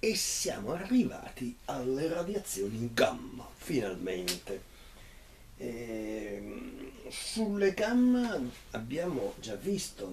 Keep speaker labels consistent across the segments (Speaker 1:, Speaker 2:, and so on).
Speaker 1: E siamo arrivati alle radiazioni gamma, finalmente. Sulle gamma abbiamo già visto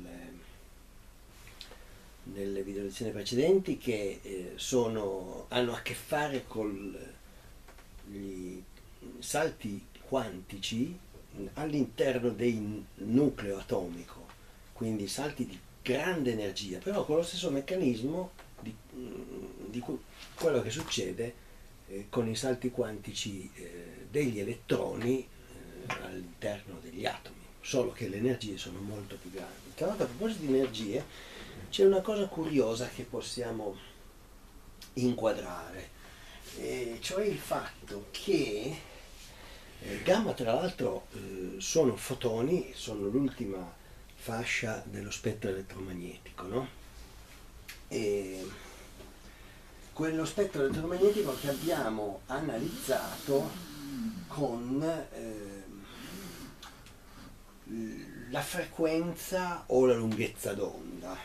Speaker 1: nelle video lezioni precedenti che hanno a che fare con gli salti quantici all'interno del nucleo atomico, quindi salti di grande energia, però con lo stesso meccanismo di quello che succede con i salti quantici degli elettroni all'interno degli atomi, solo che le energie sono molto più grandi. Tra l'altro, a proposito di energie, c'è una cosa curiosa che possiamo inquadrare, cioè il fatto che gamma, tra l'altro, sono fotoni, sono l'ultima fascia dello spettro elettromagnetico, no? E quello spettro elettromagnetico che abbiamo analizzato con la frequenza o la lunghezza d'onda.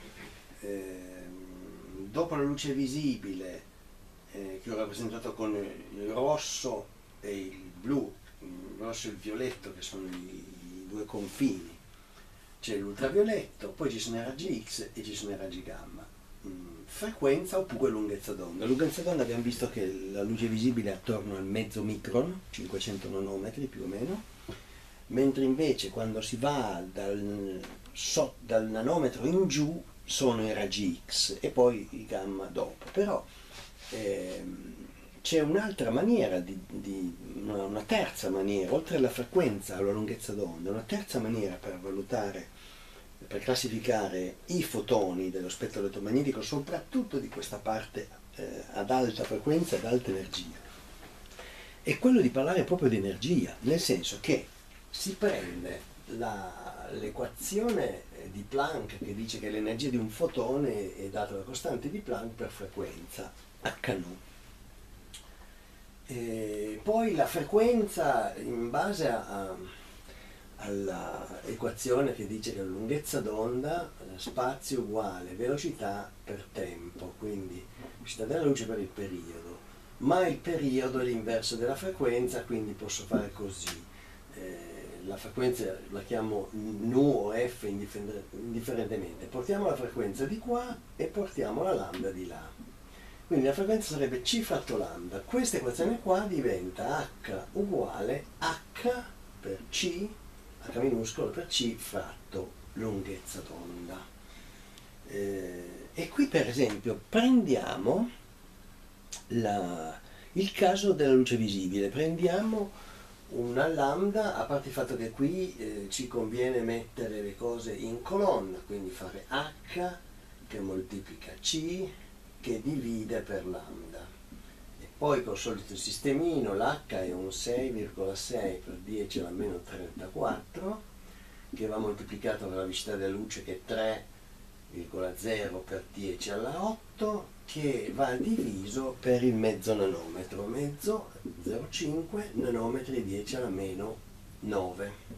Speaker 1: Dopo la luce visibile, che ho rappresentato con il rosso e il blu, il rosso e il violetto, che sono i due confini, c'è l'ultravioletto, poi ci sono i raggi X e ci sono i raggi gamma. Frequenza oppure lunghezza d'onda. Lunghezza d'onda abbiamo visto che la luce visibile è attorno al mezzo micron, 500 nanometri più o meno, mentre invece quando si va dal nanometro in giù sono i raggi X e poi i gamma dopo. Però c'è un'altra maniera, una terza maniera, oltre alla frequenza o alla lunghezza d'onda, una terza maniera per valutare, per classificare i fotoni dello spettro elettromagnetico, soprattutto di questa parte ad alta frequenza, ad alta energia. È quello di parlare proprio di energia, nel senso che si prende l'equazione di Planck che dice che l'energia di un fotone è data dalla costante di Planck per frequenza, hν. E poi la frequenza in base all'equazione che dice che la lunghezza d'onda, spazio uguale velocità per tempo, quindi velocità della luce per il periodo, ma il periodo è l'inverso della frequenza, quindi posso fare così. La frequenza la chiamo nu o f indifferentemente, portiamo la frequenza di qua e portiamo la lambda di là, quindi la frequenza sarebbe c fratto lambda. Questa equazione qua diventa h uguale h per c, h minuscolo per c fratto lunghezza d'onda. E qui per esempio prendiamo il caso della luce visibile, prendiamo una lambda, a parte il fatto che qui ci conviene mettere le cose in colonna, quindi fare h che moltiplica c che divide per lambda, e poi col solito sistemino l'h è un 6,6 per 10 alla meno 34 che va moltiplicato per la velocità della luce che è 3,0 per 10 alla 8, che va diviso per il mezzo nanometro, mezzo 0,5 nanometri 10 alla meno 9.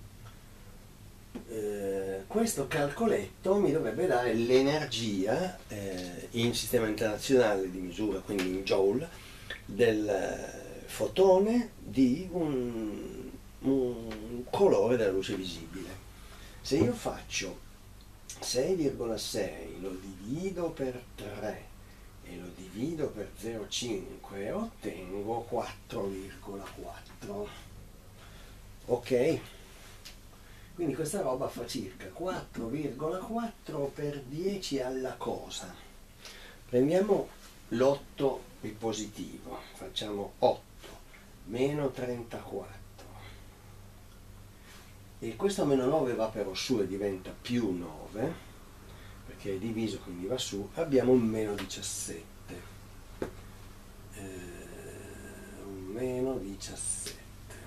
Speaker 1: Questo calcoletto mi dovrebbe dare l'energia in sistema internazionale di misura, quindi in joule, del fotone di un colore della luce visibile. Se io faccio 6,6 lo divido per 3 e lo divido per 0,5 ottengo 4,4. Ok? Quindi questa roba fa circa 4,4 per 10 alla cosa. Prendiamo l'8, il positivo, facciamo 8 meno 34. E questo meno 9 va però su e diventa più 9, perché è diviso quindi va su, abbiamo un meno 17. Un meno 17.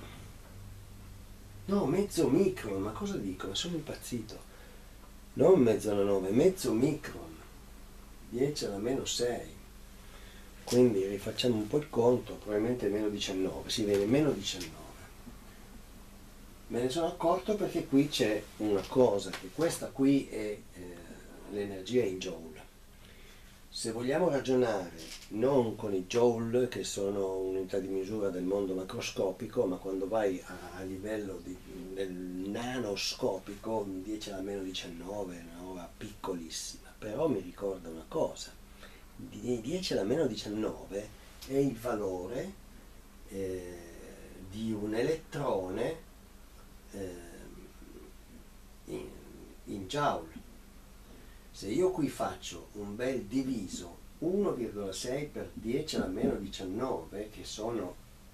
Speaker 1: No, mezzo micron, ma cosa dico? Sono impazzito. Non mezzo alla 9, mezzo micron. 10 alla meno 6. Quindi rifacciamo un po' il conto, probabilmente meno 19, si viene meno 19. Me ne sono accorto perché qui c'è una cosa, che questa qui è l'energia in joule. Se vogliamo ragionare non con i joule, che sono un'unità di misura del mondo macroscopico, ma quando vai a livello del nanoscopico, 10 alla meno 19 è una roba piccolissima, però mi ricorda una cosa, 10 alla meno 19 è il valore di un elettrone in, in joule. Se io qui faccio un bel diviso 1,6 per 10 alla meno 19, che sono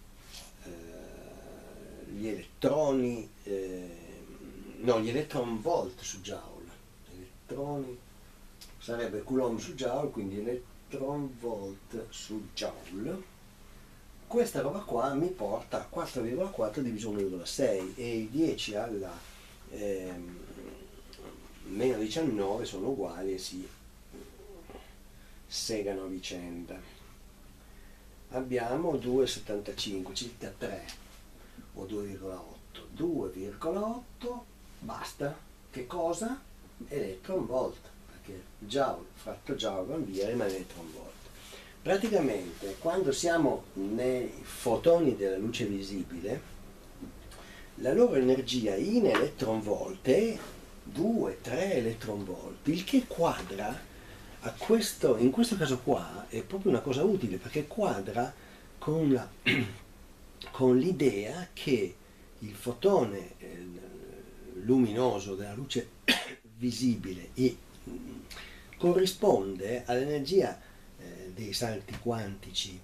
Speaker 1: gli elettroni, no, gli electron volt su joule, elettroni sarebbe coulomb su joule, quindi electron volt su joule. Questa roba qua mi porta a 4,4 diviso 1,6 e i 10 alla meno 19 sono uguali e si segano a vicenda. Abbiamo 2,75, circa 3 o 2,8. 2,8 basta. Che cosa? Electron volt, perché joule fratto joule va via, rimane electron volt. Praticamente quando siamo nei fotoni della luce visibile, la loro energia in electron volt è 2-3 electron volt, il che quadra a questo, in questo caso qua è proprio una cosa utile, perché quadra con con l'idea che il fotone luminoso della luce visibile corrisponde all'energia dei salti quantici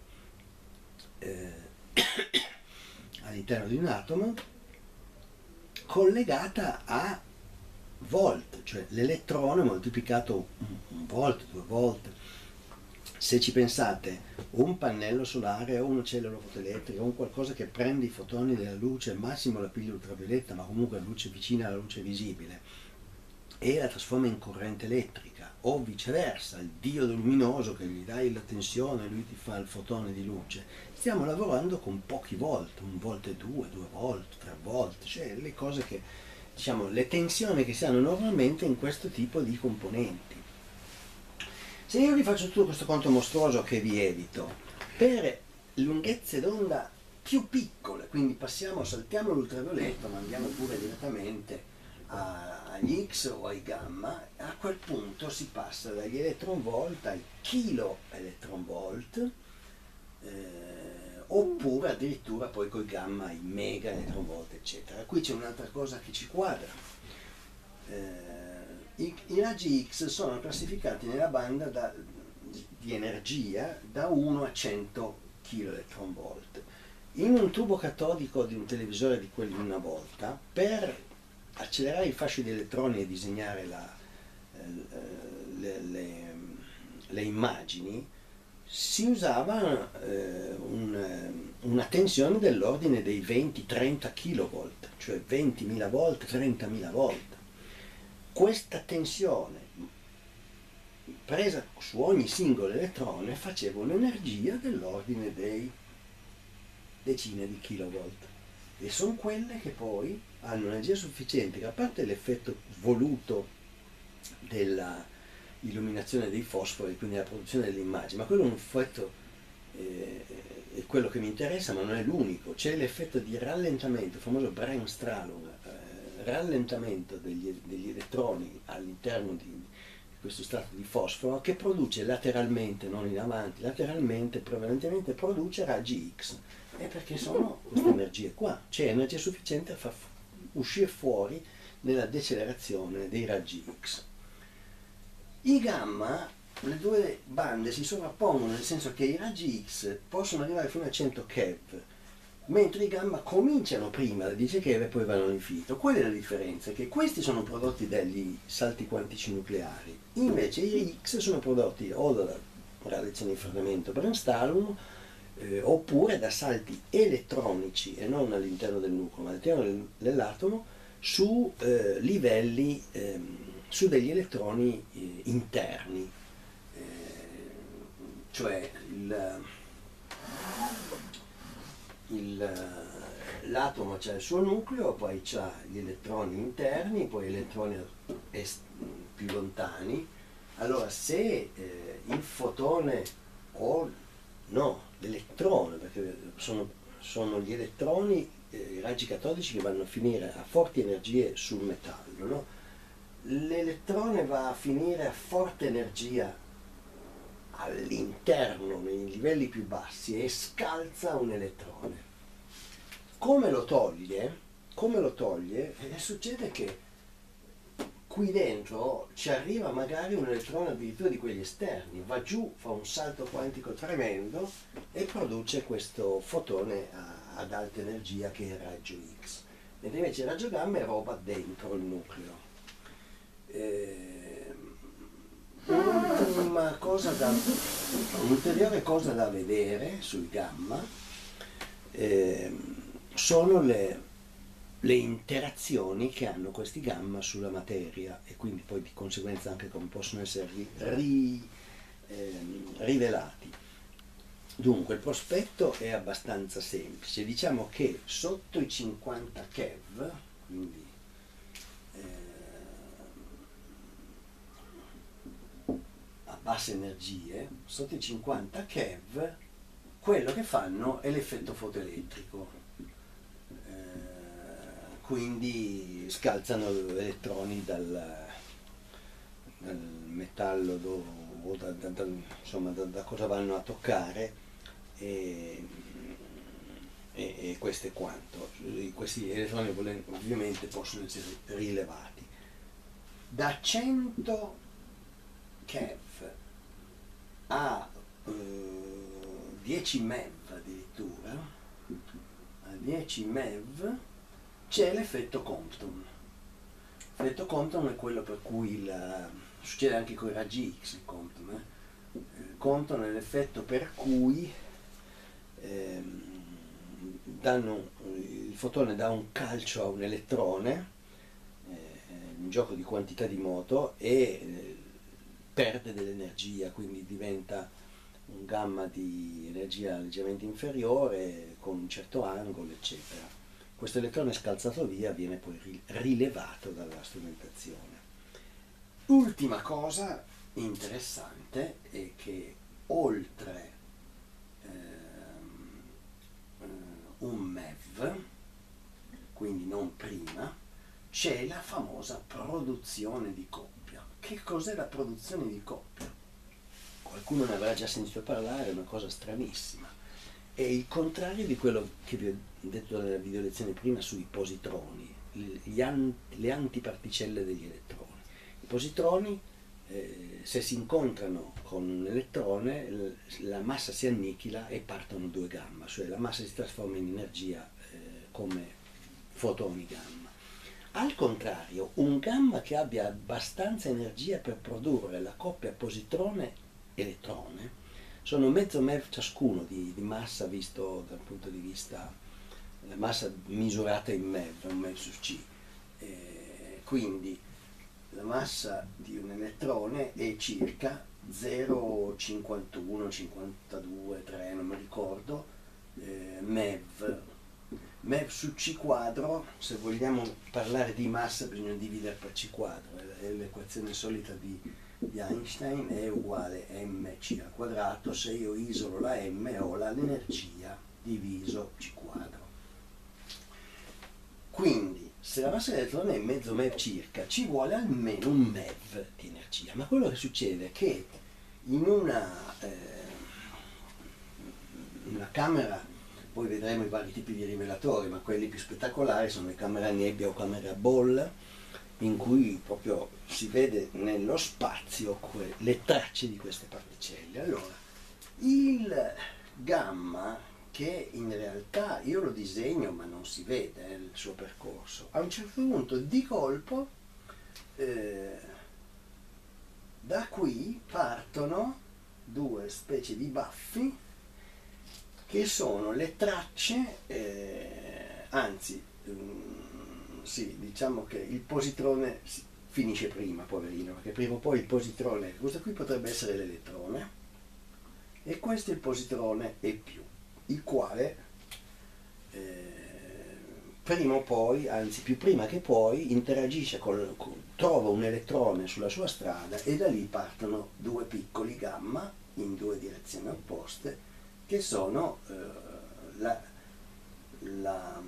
Speaker 1: all'interno di un atomo, collegata a volt, cioè l'elettrone moltiplicato un volt, 2 volt. Se ci pensate, un pannello solare o una cellula fotoelettrica o un qualcosa che prende i fotoni della luce, massimo la piglia ultravioletta, ma comunque la luce vicina alla luce visibile, e la trasforma in corrente elettrica, o viceversa, il diodo luminoso che gli dai la tensione, lui ti fa il fotone di luce. Stiamo lavorando con pochi volt, 1 volt e 2 volt, 3 volt, cioè le cose che, diciamo, le tensioni che si hanno normalmente in questo tipo di componenti. Se io vi faccio tutto questo conto mostruoso che vi evito, per lunghezze d'onda più piccole, quindi saltiamo l'ultravioletto, ma andiamo pure direttamente agli X o ai gamma, a quel punto si passa dagli electron volt ai kilo electron volt, oppure addirittura poi coi gamma ai mega electron volt, eccetera. Qui c'è un'altra cosa che ci quadra. I raggi X sono classificati nella banda di energia da 1 a 100 kV. In un tubo catodico di un televisore di quelli di una volta, per accelerare il fascio di elettroni e disegnare le immagini, si usava una tensione dell'ordine dei 20-30 kV, cioè 20.000 volt, 30.000 volt. Questa tensione presa su ogni singolo elettrone faceva un'energia dell'ordine dei decine di kilovolt, e sono quelle che poi hanno un'energia sufficiente che, a parte l'effetto voluto della illuminazione dei fosfori, quindi la produzione delle immagini, ma quello è un effetto, è quello che mi interessa, ma non è l'unico. C'è l'effetto di rallentamento, il famoso Bremsstrahlung, rallentamento degli elettroni all'interno di questo strato di fosforo, che produce lateralmente, non in avanti, lateralmente, prevalentemente produce raggi X. È perché sono queste energie qua, c'è energia sufficiente a far uscire fuori nella decelerazione dei raggi X. I gamma, le due bande si sovrappongono, nel senso che i raggi X possono arrivare fino a 100 keV, mentre i gamma cominciano prima da 10 keV e poi vanno all'infinito. Qual è la differenza? Che questi sono prodotti dagli salti quantici nucleari, invece i X sono prodotti o dalla radiazione di fredamento Bremsstrahlung, oppure da salti elettronici, e non all'interno del nucleo, ma all'interno dell'atomo, su livelli, su degli elettroni interni, cioè l'atomo c'ha il suo nucleo, poi c'ha gli elettroni interni, poi elettroni più lontani Allora, se il fotone o no, l'elettrone, perché sono gli elettroni, i raggi catodici che vanno a finire a forti energie sul metallo, no? L'elettrone va a finire a forte energia all'interno, nei livelli più bassi, e scalza un elettrone. Come lo toglie? Come lo toglie? Succede che qui dentro ci arriva magari un elettrone addirittura di quelli esterni, va giù, fa un salto quantico tremendo e produce questo fotone ad alta energia che è il raggio X. Mentre invece il raggio gamma è roba dentro il nucleo. Un'ulteriore cosa da vedere sul gamma sono le interazioni che hanno questi gamma sulla materia e quindi poi di conseguenza anche come possono essere rivelati. Dunque il prospetto è abbastanza semplice, diciamo che sotto i 50 keV, quindi a basse energie, sotto i 50 keV, quello che fanno è l'effetto fotoelettrico. Quindi scalzano elettroni dal metallo o da cosa vanno a toccare e questo è quanto. Questi elettroni ovviamente possono essere rilevati. Da 100 keV a 10 MeV addirittura, a 10 MeV c'è l'effetto Compton. L'effetto Compton è quello per cui succede anche con i raggi X, il Compton. Compton è l'effetto per cui il fotone dà un calcio a un elettrone, un gioco di quantità di moto, e perde dell'energia, quindi diventa un gamma di energia leggermente inferiore con un certo angolo, eccetera. Questo elettrone scalzato via viene poi rilevato dalla strumentazione. Ultima cosa interessante è che oltre un MeV, quindi non prima, c'è la famosa produzione di coppia. Che cos'è la produzione di coppia? Qualcuno ne avrà già sentito parlare, è una cosa stranissima. È il contrario di quello che vi ho detto nella video lezione prima sui positroni, le antiparticelle degli elettroni. I positroni, se si incontrano con un elettrone, la massa si annichila e partono due gamma, cioè la massa si trasforma in energia come fotoni gamma. Al contrario, un gamma che abbia abbastanza energia per produrre la coppia positrone-elettrone, sono mezzo MeV ciascuno di massa, visto dal punto di vista la massa misurata in MeV, un MeV su C. Quindi la massa di un elettrone è circa 0,51, 52, 3, non mi ricordo, MeV. MeV su C quadro, se vogliamo parlare di massa bisogna dividere per C quadro, è l'equazione solita di Einstein, è uguale mc al quadrato. Se io isolo la m ho l'energia diviso C quadro. Quindi se la massa dell'elettrone è mezzo MeV circa, ci vuole almeno un MeV di energia. Ma quello che succede è che in una camera, poi vedremo i vari tipi di rivelatori, ma quelli più spettacolari sono le camere a nebbia o camere a bolla, in cui proprio si vede nello spazio le tracce di queste particelle. Allora, il gamma, che in realtà io lo disegno ma non si vede il suo percorso, a un certo punto di colpo da qui partono due specie di baffi che sono le tracce, anzi sì, diciamo che il positrone finisce prima, poverino, perché prima o poi il positrone, questo qui potrebbe essere l'elettrone e questo è il positrone E+, il quale prima o poi, anzi più prima che poi, interagisce trova un elettrone sulla sua strada e da lì partono due piccoli gamma in due direzioni opposte che sono la, la,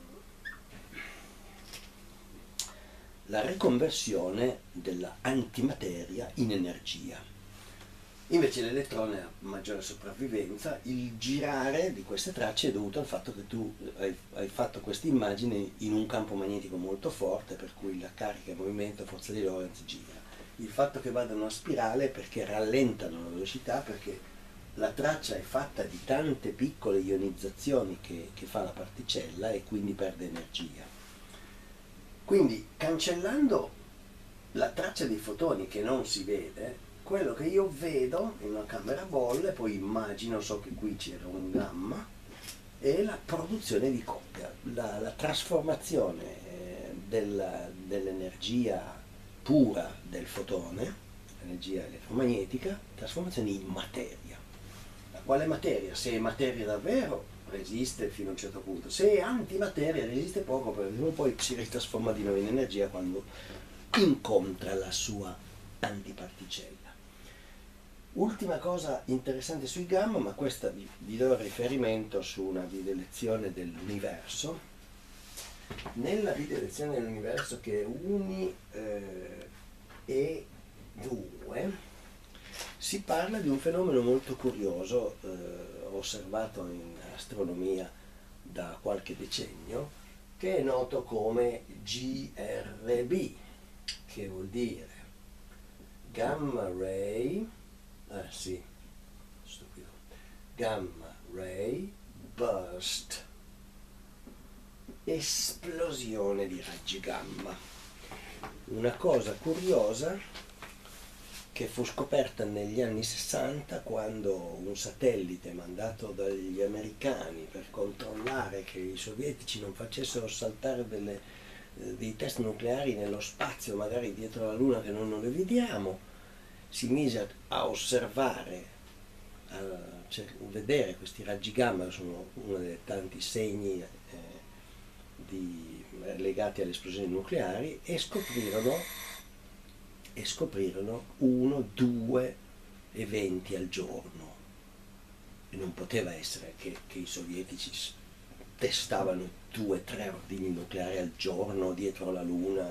Speaker 1: la riconversione della antimateria in energia. Invece l'elettrone ha maggiore sopravvivenza, il girare di queste tracce è dovuto al fatto che tu hai fatto questa immagine in un campo magnetico molto forte, per cui la carica in movimento a forza di Lorentz gira. Il fatto che vadano a spirale è perché rallentano la velocità, perché la traccia è fatta di tante piccole ionizzazioni che fa la particella e quindi perde energia. Quindi cancellando la traccia dei fotoni che non si vede, quello che io vedo in una camera a bolle, poi immagino, so che qui c'era un gamma, è la produzione di coppia, la trasformazione dell'energia pura del fotone, l'energia elettromagnetica, trasformazione in materia. La quale materia? Se è materia davvero resiste fino a un certo punto, se è antimateria resiste poco, perché poi si ritrasforma di nuovo in energia quando incontra la sua antiparticella. Ultima cosa interessante sui gamma, ma questa vi do riferimento su una video lezione dell'universo. Nella video lezione dell'universo che è Uni e 2 si parla di un fenomeno molto curioso osservato in astronomia da qualche decennio, che è noto come GRB, che vuol dire Gamma Ray, sì, stupido, Gamma Ray Burst, esplosione di raggi gamma. Una cosa curiosa che fu scoperta negli anni 60, quando un satellite mandato dagli americani per controllare che i sovietici non facessero saltare dei test nucleari nello spazio, magari dietro la Luna che noi non le vediamo, si mise a osservare, a vedere questi raggi gamma, sono uno dei tanti segni legati alle esplosioni nucleari, e scoprirono 1-2 eventi al giorno. E non poteva essere che i sovietici testavano 2-3 ordigni nucleari al giorno dietro la Luna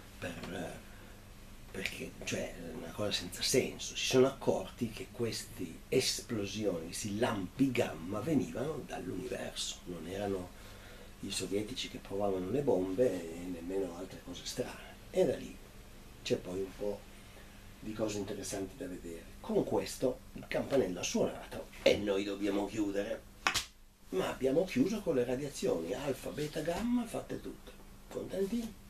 Speaker 1: perché, cioè, è una cosa senza senso. Si sono accorti che queste esplosioni, questi lampi gamma venivano dall'universo, non erano i sovietici che provavano le bombe e nemmeno altre cose strane. E da lì c'è poi un po' di cose interessanti da vedere. Con questo il campanello ha suonato e noi dobbiamo chiudere. Ma abbiamo chiuso con le radiazioni alfa, beta, gamma, fatte tutte. Contenti?